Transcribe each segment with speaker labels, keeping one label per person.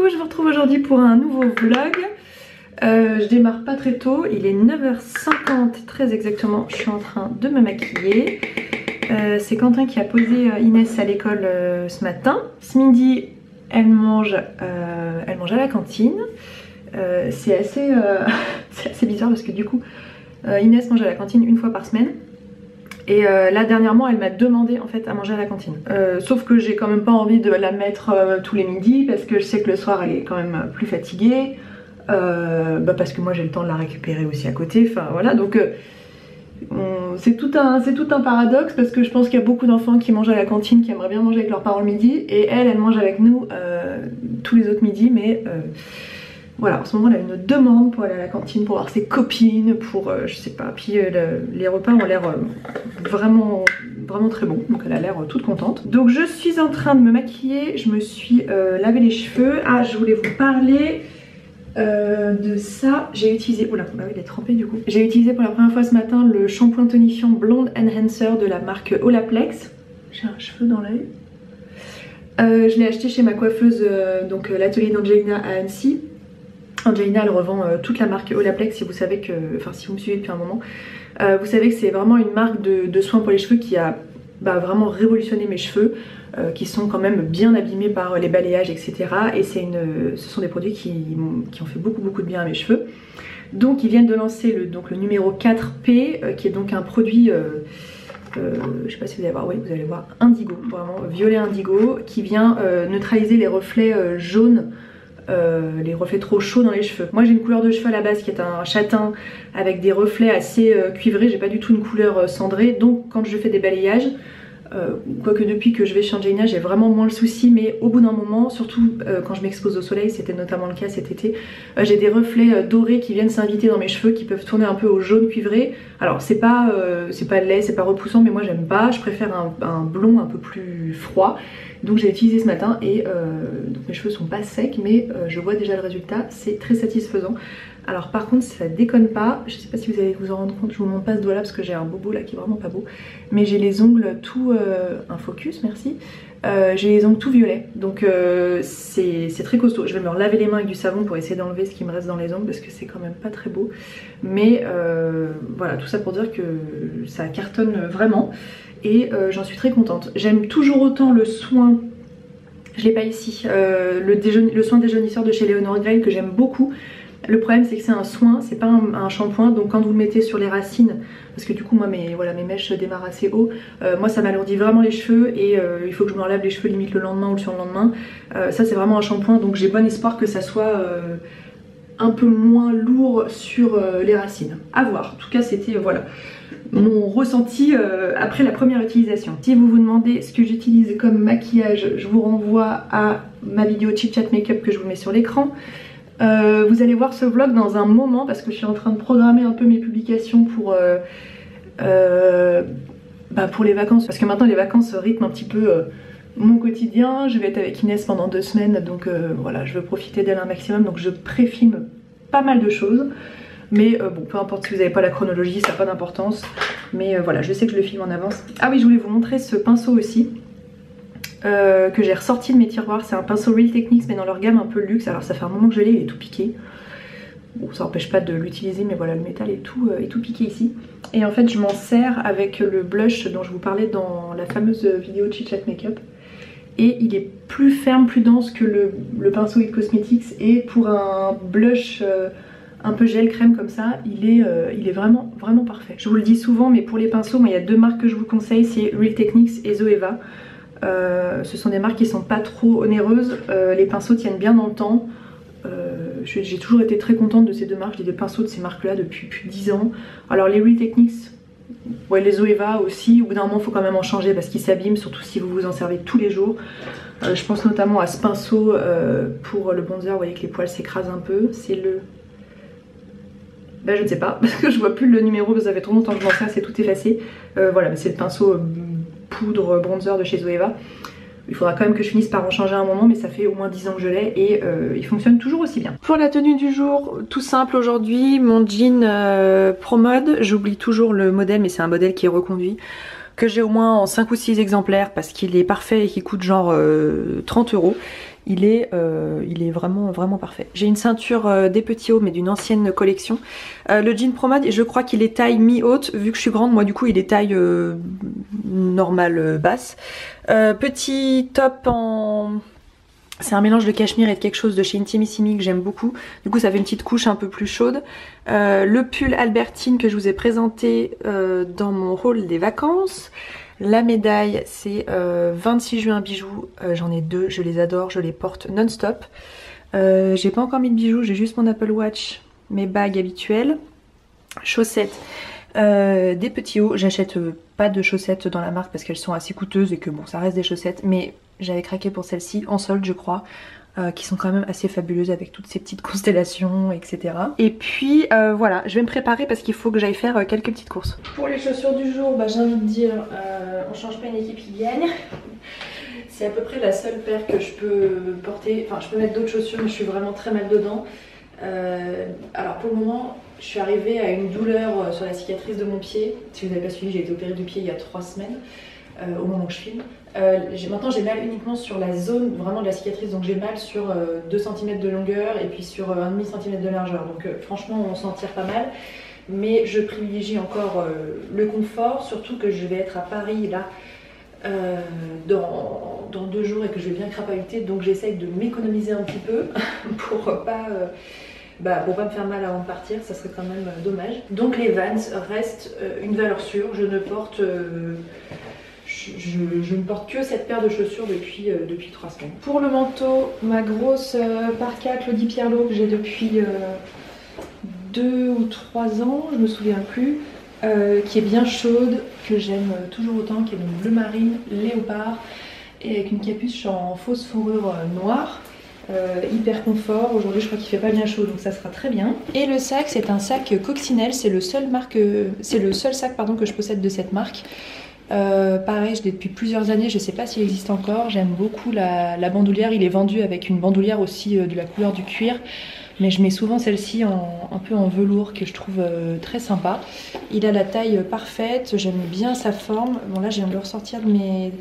Speaker 1: Coucou, je vous retrouve aujourd'hui pour un nouveau vlog. Je démarre pas très tôt, il est 9h50 très exactement, je suis en train de me maquiller. C'est Quentin qui a posé Inès à l'école ce matin. Ce midi, elle mange à la cantine. C'est assez bizarre parce que du coup, Inès mange à la cantine une fois par semaine. Et là dernièrement elle m'a demandé en fait à manger à la cantine, sauf que j'ai quand même pas envie de la mettre tous les midis parce que je sais que le soir elle est quand même plus fatiguée, parce que moi j'ai le temps de la récupérer aussi à côté, enfin voilà, donc c'est tout un paradoxe parce que je pense qu'il y a beaucoup d'enfants qui mangent à la cantine, qui aimeraient bien manger avec leurs parents le midi, et elle mange avec nous tous les autres midis, mais voilà, en ce moment elle a une demande pour aller à la cantine, pour voir ses copines, pour je sais pas, puis les repas ont l'air vraiment très bons, donc elle a l'air toute contente. Donc je suis en train de me maquiller, je me suis lavé les cheveux. Ah, je voulais vous parler de ça. J'ai utilisé, oula, bah oui, il est trempé du coup. J'ai utilisé pour la première fois ce matin le shampoing tonifiant Blonde Enhancer de la marque Olaplex. J'ai un cheveu dans l'œil. Je l'ai acheté chez ma coiffeuse, donc l'atelier d'Angelina à Annecy. Angelina elle revend toute la marque Olaplex, si vous savez que, enfin si vous me suivez depuis un moment, vous savez que c'est vraiment une marque de soins pour les cheveux qui a vraiment révolutionné mes cheveux, qui sont quand même bien abîmés par les balayages, etc. Et ce sont des produits qui ont fait beaucoup de bien à mes cheveux. Donc ils viennent de lancer le numéro 4P, qui est donc un produit, je sais pas si vous allez voir, oui vous allez voir, indigo, vraiment violet indigo, qui vient neutraliser les reflets jaunes, les reflets trop chauds dans les cheveux. Moi j'ai une couleur de cheveux à la base qui est un châtain avec des reflets assez cuivrés, j'ai pas du tout une couleur cendrée, donc quand je fais des balayages, quoique depuis que je vais chez Angelina j'ai vraiment moins le souci, mais au bout d'un moment, surtout quand je m'expose au soleil, c'était notamment le cas cet été, j'ai des reflets dorés qui viennent s'inviter dans mes cheveux, qui peuvent tourner un peu au jaune cuivré. Alors c'est pas laid, c'est pas repoussant, mais moi j'aime pas, je préfère un blond un peu plus froid. Donc j'ai utilisé ce matin et donc mes cheveux sont pas secs, mais je vois déjà le résultat, c'est très satisfaisant. Alors par contre ça déconne pas, je sais pas si vous allez vous en rendre compte, je vous montre pas ce doigt là parce que j'ai un bobo là qui est vraiment pas beau, mais j'ai les ongles tout, un focus merci, j'ai les ongles tout violets, donc c'est très costaud. Je vais me relaver les mains avec du savon pour essayer d'enlever ce qui me reste dans les ongles parce que c'est quand même pas très beau, mais voilà, tout ça pour dire que ça cartonne vraiment. Et j'en suis très contente. J'aime toujours autant le soin, je l'ai pas ici, le soin déjaunisseur de chez Léonore Grail que j'aime beaucoup. Le problème c'est que c'est un soin, c'est pas un shampoing, donc quand vous le mettez sur les racines, parce que du coup moi mes mèches démarrent assez haut, moi ça m'alourdit vraiment les cheveux et il faut que je me relave les cheveux limite le lendemain ou le surlendemain. Ça c'est vraiment un shampoing, donc j'ai bon espoir que ça soit un peu moins lourd sur les racines. À voir, en tout cas c'était voilà mon ressenti après la première utilisation. Si vous vous demandez ce que j'utilise comme maquillage, je vous renvoie à ma vidéo Chit Chat Makeup que je vous mets sur l'écran. Vous allez voir ce vlog dans un moment parce que je suis en train de programmer un peu mes publications pour les vacances, parce que maintenant les vacances rythment un petit peu mon quotidien. Je vais être avec Inès pendant 2 semaines, donc voilà, je veux profiter d'elle un maximum, donc je pré-filme pas mal de choses. Mais bon, peu importe si vous n'avez pas la chronologie, ça n'a pas d'importance. Mais voilà, je sais que je le filme en avance. Ah oui, je voulais vous montrer ce pinceau aussi, que j'ai ressorti de mes tiroirs. C'est un pinceau Real Techniques, mais dans leur gamme un peu luxe. Alors ça fait un moment que je l'ai, il est tout piqué. Bon, ça n'empêche pas de l'utiliser, mais voilà, le métal est tout piqué ici. Et en fait, je m'en sers avec le blush dont je vous parlais dans la fameuse vidéo Chit Chat Makeup. Et il est plus ferme, plus dense que le pinceau It Cosmetics. Et pour un blush un peu gel crème comme ça, il est vraiment parfait. Je vous le dis souvent, mais pour les pinceaux, moi il y a 2 marques que je vous conseille, c'est Real Techniques et Zoeva. Ce sont des marques qui sont pas trop onéreuses, les pinceaux tiennent bien dans le temps. J'ai toujours été très contente de ces 2 marques, j'ai des pinceaux de ces marques là depuis plus de 10 ans. Alors les Real Techniques, ouais, les Zoeva aussi, au bout d'un moment il faut quand même en changer parce qu'ils s'abîment, surtout si vous vous en servez tous les jours. Je pense notamment à ce pinceau pour le bronzer, vous voyez que les poils s'écrasent un peu, c'est le... Ben je ne sais pas, parce que je vois plus le numéro, parce que ça fait trop longtemps que je m'en sers, c'est tout effacé. Voilà, mais c'est le pinceau poudre bronzer de chez Zoeva. Il faudra quand même que je finisse par en changer un moment, mais ça fait au moins 10 ans que je l'ai et il fonctionne toujours aussi bien. Pour la tenue du jour, tout simple aujourd'hui, mon jean Pro Mode, j'oublie toujours le modèle, mais c'est un modèle qui est reconduit, que j'ai au moins en 5 ou 6 exemplaires parce qu'il est parfait et qui coûte genre 30 €. il est vraiment vraiment parfait. J'ai une ceinture des petits hauts mais d'une ancienne collection. Le jean Promade, je crois qu'il est taille mi-haute, vu que je suis grande, moi du coup il est taille normale basse. Petit top en... C'est un mélange de cachemire et de quelque chose de chez Intimissimi que j'aime beaucoup. Du coup ça fait une petite couche un peu plus chaude. Le pull Albertine que je vous ai présenté dans mon haul des vacances. La médaille c'est 26 juin bijoux. J'en ai deux, je les adore, je les porte non-stop. J'ai pas encore mis de bijoux, j'ai juste mon Apple Watch, mes bagues habituelles. Chaussettes. Des petits hauts, j'achète pas de chaussettes dans la marque parce qu'elles sont assez coûteuses et que bon ça reste des chaussettes, mais j'avais craqué pour celles-ci en solde je crois, qui sont quand même assez fabuleuses avec toutes ces petites constellations etc. Et puis voilà, je vais me préparer parce qu'il faut que j'aille faire quelques petites courses. Pour les chaussures du jour, bah, j'ai envie de dire on change pas une équipe qui gagne. C'est à peu près la seule paire que je peux porter, enfin je peux mettre d'autres chaussures mais je suis vraiment très mal dedans. Alors pour le moment je suis arrivée à une douleur sur la cicatrice de mon pied. Si vous n'avez pas suivi, j'ai été opérée du pied il y a 3 semaines au moment où je filme. Maintenant j'ai mal uniquement sur la zone vraiment de la cicatrice, donc j'ai mal sur 2 cm de longueur et puis sur 1,5 cm de largeur, donc franchement on s'en tire pas mal. Mais je privilégie encore le confort, surtout que je vais être à Paris là dans 2 jours et que je vais bien crapahuter, donc j'essaye de m'économiser un petit peu pour pas me faire mal avant de partir, ça serait quand même dommage. Donc les Vans restent une valeur sûre, je ne porte je ne porte que cette paire de chaussures depuis 3 semaines. Pour le manteau, ma grosse parka Claudie Pierlot que j'ai depuis 2 ou 3 ans, je me souviens plus, qui est bien chaude, que j'aime toujours autant, qui est donc bleu marine, léopard, et avec une capuche en fausse fourrure noire. Hyper confort, aujourd'hui je crois qu'il fait pas bien chaud donc ça sera très bien. Et le sac, c'est un sac Coccinelle, c'est le seul sac pardon, que je possède de cette marque. Pareil, je l'ai depuis plusieurs années, je sais pas s'il existe encore, j'aime beaucoup la bandoulière, il est vendu avec une bandoulière aussi de la couleur du cuir. Mais je mets souvent celle-ci un peu en velours que je trouve très sympa. Il a la taille parfaite, j'aime bien sa forme. Bon là je viens de le ressortir de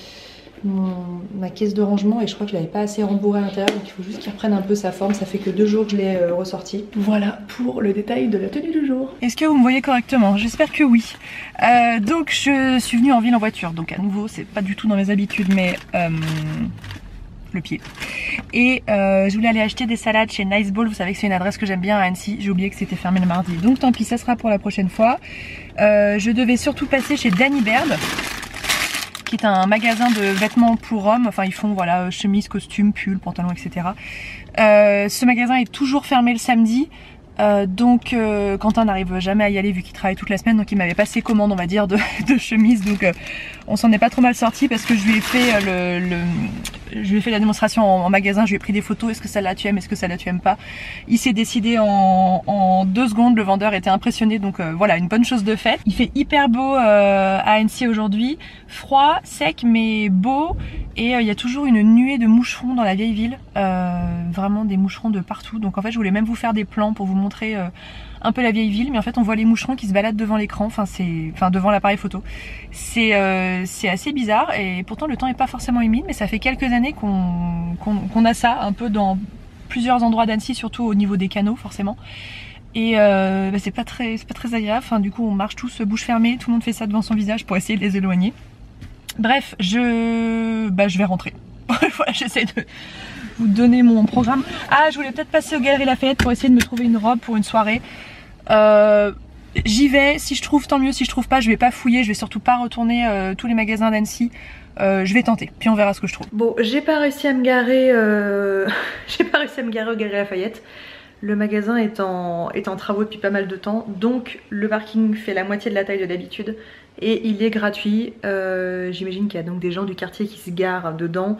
Speaker 1: ma caisse de rangement et je crois que je l'avais pas assez rembourré à l'intérieur, donc il faut juste qu'il reprenne un peu sa forme. Ça fait que 2 jours que je l'ai ressorti. Voilà pour le détail de la tenue du jour. Est-ce que vous me voyez correctement? J'espère que oui. Donc je suis venue en ville en voiture, donc à nouveau c'est pas du tout dans mes habitudes, mais le pied. Et je voulais aller acheter des salades chez Nice Ball, vous savez que c'est une adresse que j'aime bien à Annecy, j'ai oublié que c'était fermé le mardi, donc tant pis, ça sera pour la prochaine fois. Je devais surtout passer chez Danny Baird, qui est un magasin de vêtements pour hommes, enfin ils font voilà chemise, costume, pull, pantalon, etc. Ce magasin est toujours fermé le samedi. Donc Quentin n'arrive jamais à y aller vu qu'il travaille toute la semaine, donc il m'avait passé commande on va dire de chemise, donc on s'en est pas trop mal sorti parce que je lui ai fait je lui ai fait la démonstration en magasin, je lui ai pris des photos, est-ce que celle-là tu aimes, est-ce que celle-là tu aimes pas. Il s'est décidé en 2 secondes, le vendeur était impressionné, donc voilà, une bonne chose de faite. Il fait hyper beau à Annecy aujourd'hui, froid, sec mais beau, et il y a toujours une nuée de moucherons dans la vieille ville, vraiment des moucherons de partout, donc en fait je voulais même vous faire des plans pour vous montrer un peu la vieille ville, mais en fait on voit les moucherons qui se baladent devant l'écran, enfin devant l'appareil photo. C'est assez bizarre et pourtant le temps est pas forcément humide, mais ça fait quelques années qu'on a ça un peu dans plusieurs endroits d'Annecy, surtout au niveau des canaux forcément. Et c'est pas très agréable, enfin, du coup on marche tous bouche fermée, tout le monde fait ça devant son visage pour essayer de les éloigner. Bref, je vais rentrer. Voilà, j'essaie de vous donner mon programme. Ah, je voulais peut-être passer aux Galeries Lafayette pour essayer de me trouver une robe pour une soirée. J'y vais, si je trouve tant mieux, si je trouve pas je vais pas fouiller, je vais surtout pas retourner tous les magasins d'Annecy. Je vais tenter, puis on verra ce que je trouve. Bon, j'ai pas réussi à me garer j'ai pas réussi à me garer aux Galeries Lafayette. Le magasin est en travaux depuis pas mal de temps, donc le parking fait la moitié de la taille de d'habitude et il est gratuit. J'imagine qu'il y a donc des gens du quartier qui se garent dedans.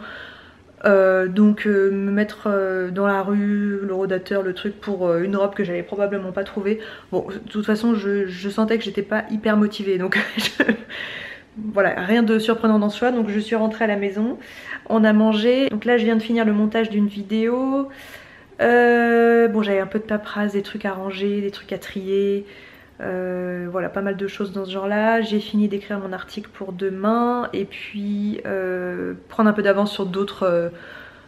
Speaker 1: Me mettre dans la rue, le rodateur, le truc pour une robe que j'allais probablement pas trouver. Bon, de toute façon je sentais que j'étais pas hyper motivée, donc voilà, rien de surprenant dans ce choix. Donc je suis rentrée à la maison, on a mangé. Donc là je viens de finir le montage d'une vidéo. Bon, j'avais un peu de paperasse, des trucs à ranger, des trucs à trier, voilà, pas mal de choses dans ce genre là. J'ai fini d'écrire mon article pour demain et puis prendre un peu d'avance sur d'autres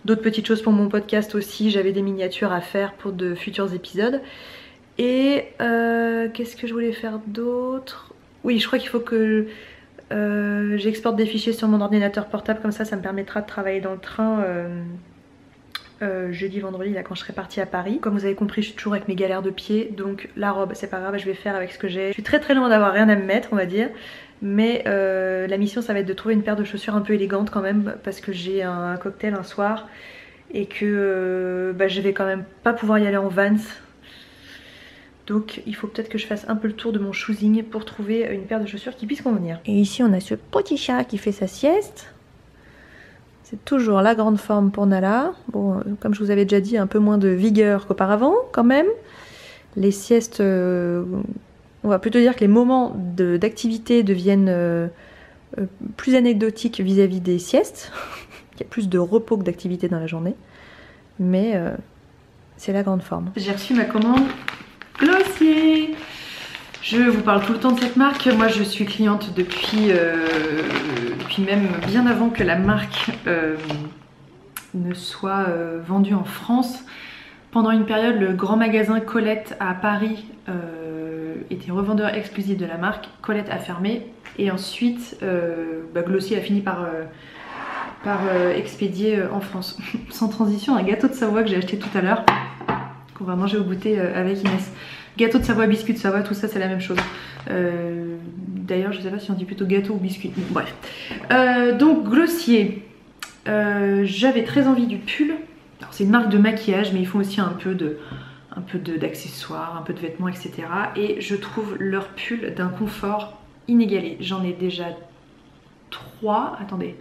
Speaker 1: d'autres petites choses pour mon podcast aussi. J'avais des miniatures à faire pour de futurs épisodes. Et qu'est-ce que je voulais faire d'autre? Oui, je crois qu'il faut que j'exporte des fichiers sur mon ordinateur portable, comme ça me permettra de travailler dans le train jeudi, vendredi, là quand je serai partie à Paris. Comme vous avez compris, je suis toujours avec mes galères de pied, donc la robe c'est pas grave, je vais faire avec ce que j'ai. Je suis très loin d'avoir rien à me mettre, on va dire. Mais la mission ça va être de trouver une paire de chaussures un peu élégante quand même, parce que j'ai un cocktail un soir et que je vais quand même pas pouvoir y aller en Vans. Donc il faut peut-être que je fasse un peu le tour de mon choosing pour trouver une paire de chaussures qui puisse convenir. Et ici on a ce petit chat qui fait sa sieste. C'est toujours la grande forme pour Nala. Bon, comme je vous avais déjà dit, un peu moins de vigueur qu'auparavant quand même. Les siestes, on va plutôt dire que les moments d'activité deviennent plus anecdotiques vis-à-vis des siestes. Il y a plus de repos que d'activité dans la journée. Mais c'est la grande forme. J'ai reçu ma commande Glossier. Je vous parle tout le temps de cette marque. Moi je suis cliente depuis même bien avant que la marque ne soit vendue en France. Pendant une période, le grand magasin Colette à Paris était revendeur exclusif de la marque. Colette a fermé et ensuite Glossier a fini par expédier en France. Sans transition, un gâteau de Savoie que j'ai acheté tout à l'heure, qu'on va manger au goûter avec Inès. Gâteau de Savoie, biscuit de Savoie, tout ça c'est la même chose. D'ailleurs je sais pas si on dit plutôt gâteau ou biscuit. Bref. Donc Glossier. J'avais très envie du pull. C'est une marque de maquillage mais ils font aussi un peu d'accessoires, un peu de vêtements, etc. Et je trouve leur pull d'un confort inégalé. J'en ai déjà 3. Attendez.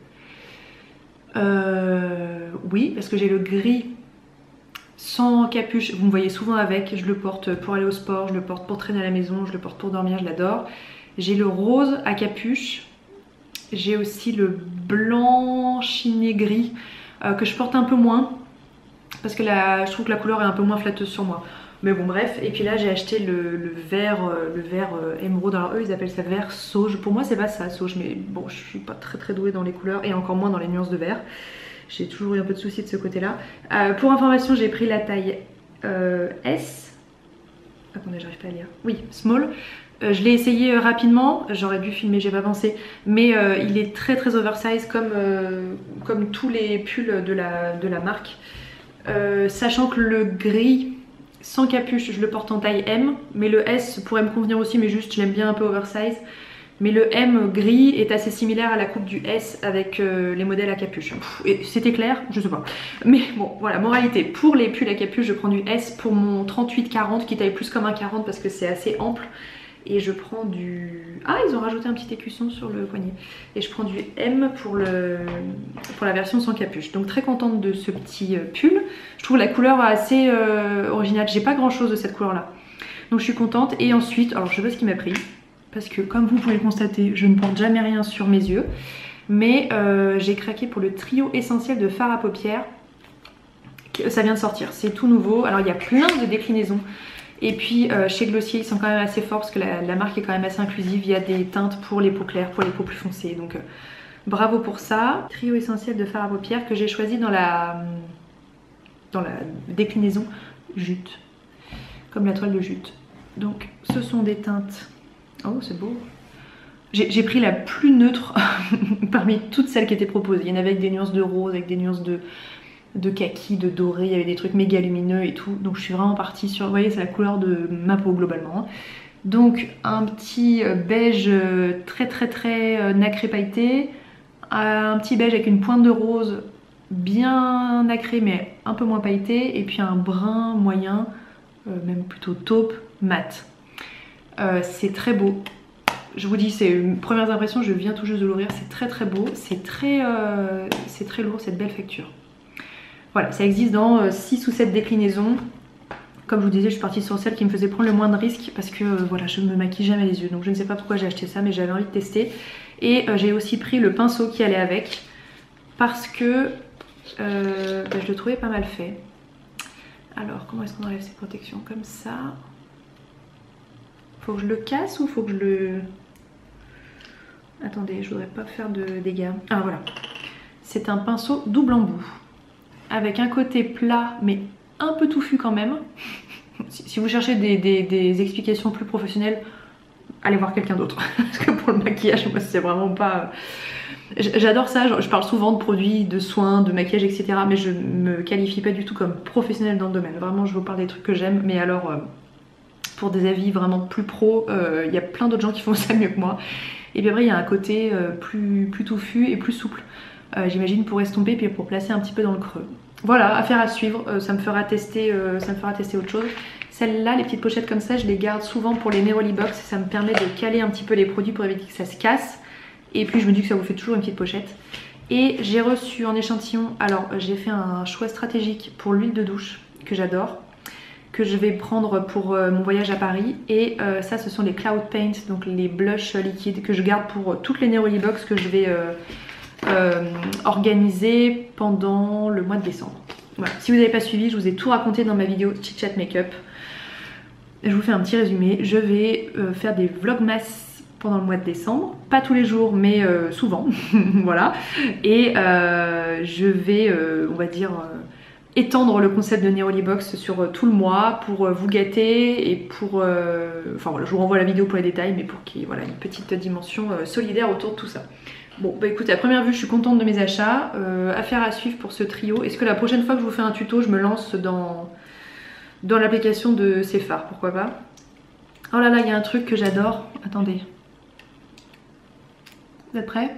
Speaker 1: Oui, parce que j'ai le gris sans capuche, vous me voyez souvent avec, je le porte pour aller au sport, je le porte pour traîner à la maison, je le porte pour dormir, je l'adore. J'ai le rose à capuche, j'ai aussi le blanc chiné gris que je porte un peu moins parce que je trouve que la couleur est un peu moins flatteuse sur moi. Mais bon bref, et puis là j'ai acheté le vert émeraude, alors eux ils appellent ça vert sauge, pour moi c'est pas ça sauge, mais bon je suis pas très douée dans les couleurs et encore moins dans les nuances de vert. J'ai toujours eu un peu de soucis de ce côté-là. Pour information, j'ai pris la taille S. Attendez, j'arrive pas à lire. Oui, small. Je l'ai essayé rapidement. J'aurais dû filmer, j'ai pas pensé. Mais il est très oversize comme tous les pulls de la marque. Sachant que le gris sans capuche, je le porte en taille M. Mais le S pourrait me convenir aussi, mais juste je l'aime bien un peu oversize. Mais le M gris est assez similaire à la coupe du S avec les modèles à capuche. C'était clair? Je sais pas. Mais bon, voilà, moralité. Pour les pulls à capuche, je prends du S pour mon 38-40 qui taille plus comme un 40 parce que c'est assez ample. Et je prends du... Ah, ils ont rajouté un petit écusson sur le poignet. Et je prends du M pour la version sans capuche. Donc très contente de ce petit pull. Je trouve la couleur assez originale. J'ai pas grand chose de cette couleur là. Donc je suis contente. Et ensuite, alors je sais pas ce qui m'a pris. Parce que comme vous pouvez le constater, je ne porte jamais rien sur mes yeux. Mais j'ai craqué pour le trio essentiel de fard à paupières. Ça vient de sortir, c'est tout nouveau. Alors il y a plein de déclinaisons. Et puis chez Glossier, ils sont quand même assez forts parce que la marque est quand même assez inclusive. Il y a des teintes pour les peaux claires, pour les peaux plus foncées. Donc bravo pour ça. Trio essentiel de fard à paupières que j'ai choisi dans la déclinaison jute. Comme la toile de jute. Donc ce sont des teintes... Oh, c'est beau. J'ai pris la plus neutre parmi toutes celles qui étaient proposées. Il y en avait avec des nuances de rose, avec des nuances de kaki, de doré. Il y avait des trucs méga lumineux et tout. Donc je suis vraiment partie sur... Vous voyez, c'est la couleur de ma peau globalement. Donc un petit beige très nacré pailleté. Un petit beige avec une pointe de rose bien nacré mais un peu moins pailleté. Et puis un brun moyen, même plutôt taupe, mat. C'est très beau. Je vous dis, c'est une première impression, je viens tout juste de l'ouvrir, c'est très beau, c'est très lourd, cette belle facture. Voilà, ça existe dans 6 ou 7 déclinaisons. Comme je vous disais, je suis partie sur celle qui me faisait prendre le moins de risques parce que voilà, je ne me maquille jamais les yeux. Donc je ne sais pas pourquoi j'ai acheté ça, mais j'avais envie de tester. Et j'ai aussi pris le pinceau qui allait avec parce que je le trouvais pas mal fait. Alors, comment est-ce qu'on enlève ces protections? Comme ça. Faut que je le casse ou faut que je le... Attendez, je voudrais pas faire de dégâts. Ah voilà. C'est un pinceau double embout. avec un côté plat mais un peu touffu quand même. Si vous cherchez des explications plus professionnelles, allez voir quelqu'un d'autre. Parce que pour le maquillage, moi c'est vraiment pas... J'adore ça, je parle souvent de produits, de soins, de maquillage, etc. Mais je me qualifie pas du tout comme professionnelle dans le domaine. Vraiment, je vous parle des trucs que j'aime. Mais alors, pour des avis vraiment plus pro, il y a plein d'autres gens qui font ça mieux que moi. Et puis après, il y a un côté plus touffu et plus souple. J'imagine pour estomper, puis pour placer un petit peu dans le creux. Voilà, affaire à suivre. Ça me fera tester autre chose. Celles-là, les petites pochettes comme ça, je les garde souvent pour les Neroli Box. Ça me permet de caler un petit peu les produits pour éviter que ça se casse. Et puis je me dis que ça vous fait toujours une petite pochette. Et j'ai reçu en échantillon, alors j'ai fait un choix stratégique pour l'huile de douche que j'adore, que je vais prendre pour mon voyage à Paris. Et ça, ce sont les Cloud Paint, donc les blushs liquides que je garde pour toutes les Neroli Box que je vais organiser pendant le mois de décembre. Voilà. Si vous n'avez pas suivi, je vous ai tout raconté dans ma vidéo Chit Chat Makeup. Je vous fais un petit résumé. Je vais faire des vlogmas pendant le mois de décembre, pas tous les jours mais souvent, voilà, et je vais on va dire étendre le concept de Neroli Box sur tout le mois pour vous gâter et pour enfin voilà, je vous renvoie la vidéo pour les détails, mais pour qu'il y ait voilà, une petite dimension solidaire autour de tout ça. Bon bah écoutez, à première vue je suis contente de mes achats. Affaire à suivre pour ce trio. Est-ce que la prochaine fois que je vous fais un tuto, je me lance dans l'application de ces fards, pourquoi pas. Oh là là, il y a un truc que j'adore, attendez. Vous êtes prêts?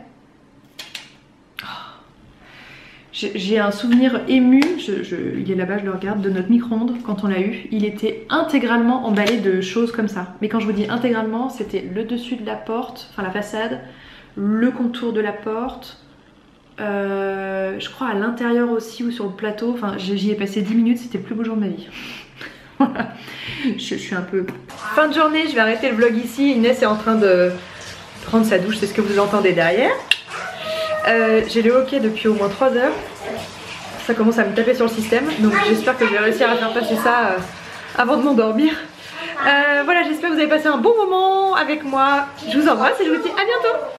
Speaker 1: J'ai un souvenir ému, il est là-bas, je le regarde, de notre micro-ondes quand on l'a eu. Il était intégralement emballé de choses comme ça. Mais quand je vous dis intégralement, c'était le dessus de la porte, enfin la façade, le contour de la porte, je crois à l'intérieur aussi ou sur le plateau. Enfin, j'y ai passé 10 minutes, c'était le plus beau jour de ma vie. Voilà. Je suis un peu... Fin de journée, je vais arrêter le vlog ici. Inès est en train de prendre sa douche, c'est ce que vous entendez derrière. J'ai le hockey depuis au moins 3 heures. Ça commence à me taper sur le système, donc j'espère que je vais réussir à faire passer ça avant de m'endormir. Voilà, j'espère que vous avez passé un bon moment avec moi. Je vous embrasse et je vous dis à bientôt.